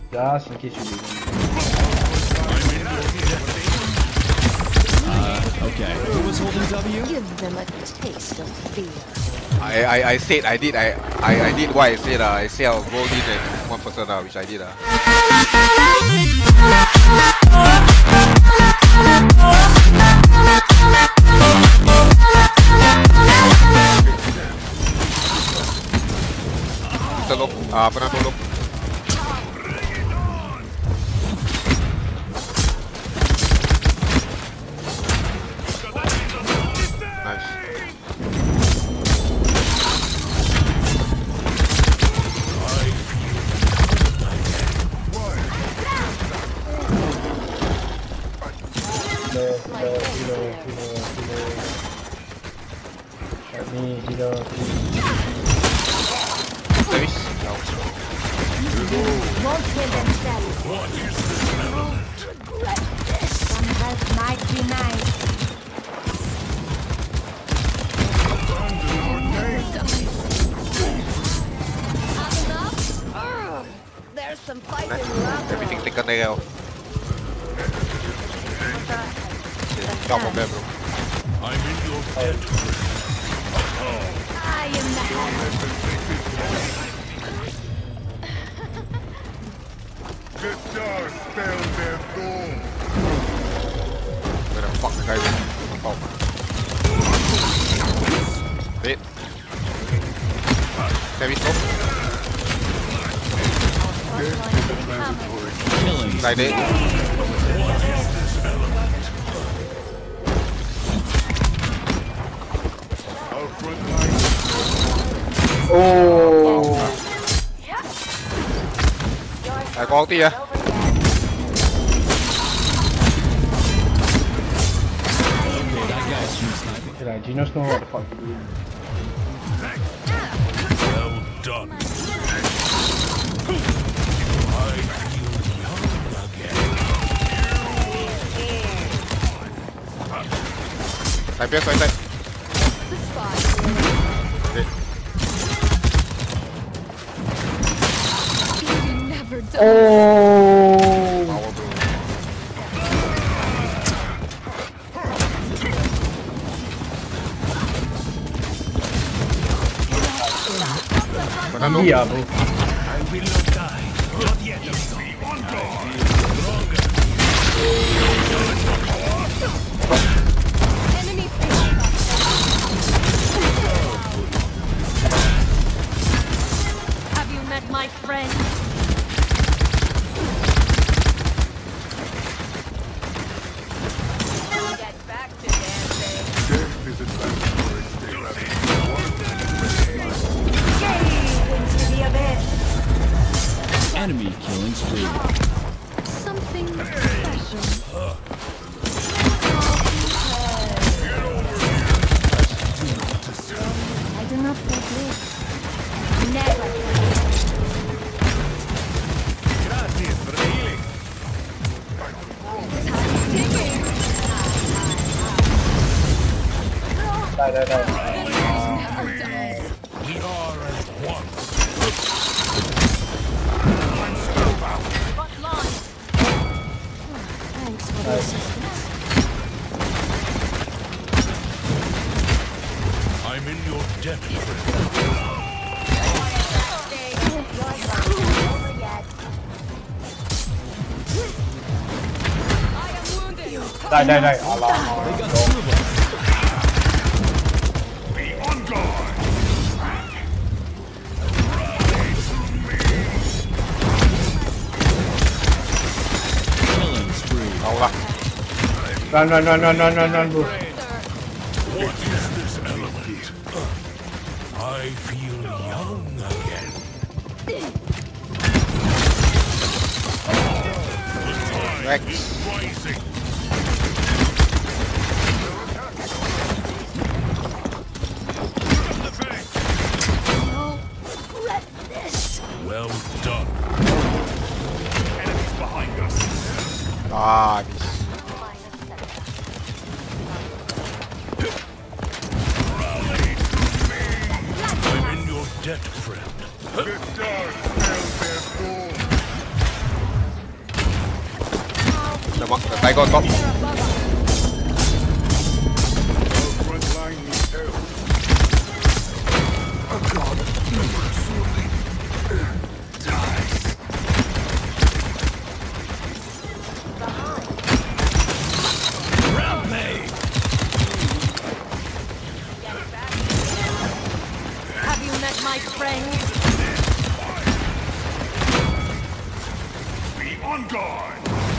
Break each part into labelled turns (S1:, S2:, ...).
S1: Just in case you do.
S2: Okay. Who was holding W?
S3: Give them a taste of fear.
S4: I said I did what I said. I said I'll roll in at 1%, which I did. Telok, pernah tolong. Nice. Nice.
S3: Won't kill themselves. Regret this. Some help might be nice. There's some fight in love.
S4: Everything taken there. Come on, bro.
S5: I'm in your debt.
S3: I am the hand.
S5: The stars spell their doom.
S4: Where the fuck the guy? Oh. Wait. Can we stop?
S2: Killing.
S4: Like it.
S5: Our front line.
S1: Oh.
S4: Lại có ulti à?
S1: Like, Geno's know what the fuck to do.
S5: Well done. I feel young again.
S4: Lại biết rồi đây.
S1: Oh.
S4: Power bro.
S1: Yeah, bro.
S5: I will not die. Not yet. Be on guard.
S3: Enemy Have you met my friend? Get back to dancing.
S5: Death is a transitory state.
S3: Into the abyss.
S2: Enemy killing spree.
S3: Something special. I do not forget. Never.
S5: Gracias for healing. We are as one. I'm spellbound.
S3: Thanks for the assistance.
S5: I'm in your debt, friend.
S1: Die.
S2: They got two of them.
S5: Be on guard.
S2: Killing spree.
S4: Tahu lah.
S1: Run, bro.
S5: What is this element? I feel young again.
S4: Rex.
S5: Rising.
S3: Regret this.
S5: Well done. Enemies behind us.
S4: Ah, habis.
S5: I'm in your debt, friend. The stars spell their doom.
S4: Guy got top.
S3: Have you met my friend?
S5: Be on guard.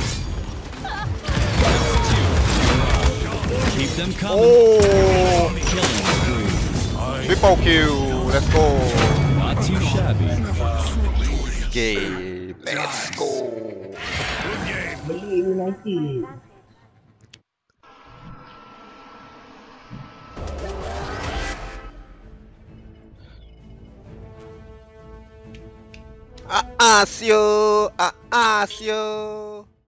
S2: Keep them coming.
S4: Oh,
S2: Killing spree.
S4: triple kill. Let's go.
S2: Not too shabby.
S4: Game. Let's go.
S1: Beli United.
S4: Sio. Sio.